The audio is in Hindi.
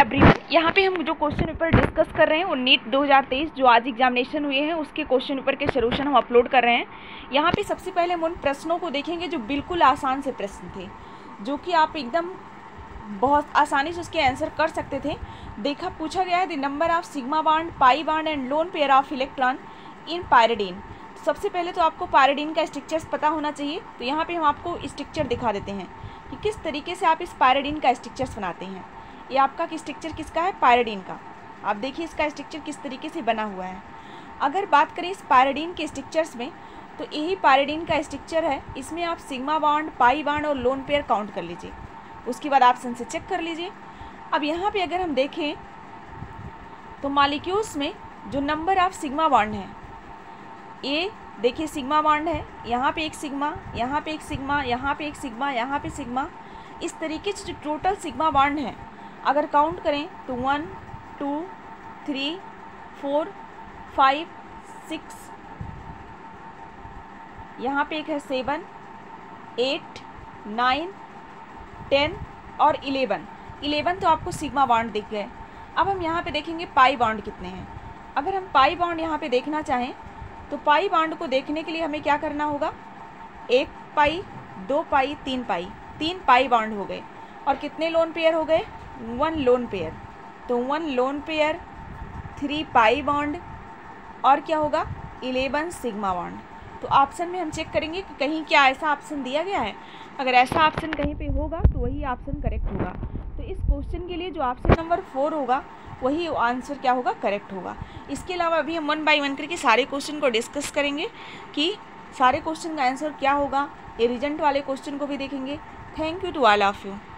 एवरीवन, यहाँ पे हम जो क्वेश्चन पेपर डिस्कस कर रहे हैं वो नीट 2023 जो आज एग्जामिनेशन हुए हैं उसके क्वेश्चन पेपर के सोल्यूशन हम अपलोड कर रहे हैं। यहाँ पे सबसे पहले हम उन प्रश्नों को देखेंगे जो बिल्कुल आसान से प्रश्न थे, जो कि आप एकदम बहुत आसानी से उसके आंसर कर सकते थे। पूछा गया है the number of sigma bond, pi bond and lone pair of electron in pyridine. सबसे पहले तो आपको पायरिडीन का स्ट्रक्चर्स पता होना चाहिए। तो यहाँ पे हम आपको स्ट्रक्चर दिखा देते हैं कि किस तरीके से आप इस पायरिडीन का स्ट्रक्चर्स बनाते हैं। ये आपका स्ट्रक्चर किसका है? पायरिडीन का। आप देखिए इसका स्ट्रक्चर किस तरीके से बना हुआ है। अगर बात करें इस पायरिडीन के स्ट्रक्चर्स में, तो यही पायरिडीन का स्ट्रक्चर है। इसमें आप सिग्मा बॉन्ड, पाई बॉन्ड और लोन पेयर काउंट कर लीजिए, उसके बाद ऑप्शन से चेक कर लीजिए। अब यहाँ पे अगर हम देखें तो मॉलिक्यूल्स में जो नंबर ऑफ सिग्मा बॉन्ड है, ये देखिए सिग्मा बॉन्ड है, यहाँ पे एक सिग्मा, यहाँ पे एक सिग्मा, यहाँ पे एक सिग्मा, यहाँ पे सिग्मा। इस तरीके से जो टोटल सिग्मा बॉन्ड है अगर काउंट करें तो 1 2 3 4 5 6, यहाँ पे एक है 7 8 9 10 और 11 तो आपको सिग्मा बॉन्ड दिख गए। अब हम यहाँ पे देखेंगे पाई बॉन्ड कितने हैं। अगर हम पाई बॉन्ड यहाँ पे देखना चाहें तो पाई बॉन्ड को देखने के लिए हमें क्या करना होगा? 1 पाई, 2 पाई, 3 पाई, 3 पाई बॉन्ड हो गए। और कितने लोन पेयर हो गए? 1 लोन पेयर। तो 1 लोन पेयर, 3 पाई बॉन्ड और क्या होगा? 11 सिग्मा बॉन्ड। तो ऑप्शन में हम चेक करेंगे कि कहीं क्या ऐसा ऑप्शन दिया गया है। अगर ऐसा ऑप्शन कहीं पे होगा तो वही ऑप्शन करेक्ट होगा। तो इस क्वेश्चन के लिए जो ऑप्शन नंबर 4 होगा वही आंसर क्या होगा? करेक्ट होगा। इसके अलावा अभी हम 1 बाय 1 करके सारे क्वेश्चन को डिस्कस करेंगे कि सारे क्वेश्चन का आंसर क्या होगा। ये रिजल्ट वाले क्वेश्चन को भी देखेंगे। Thank you to all of you.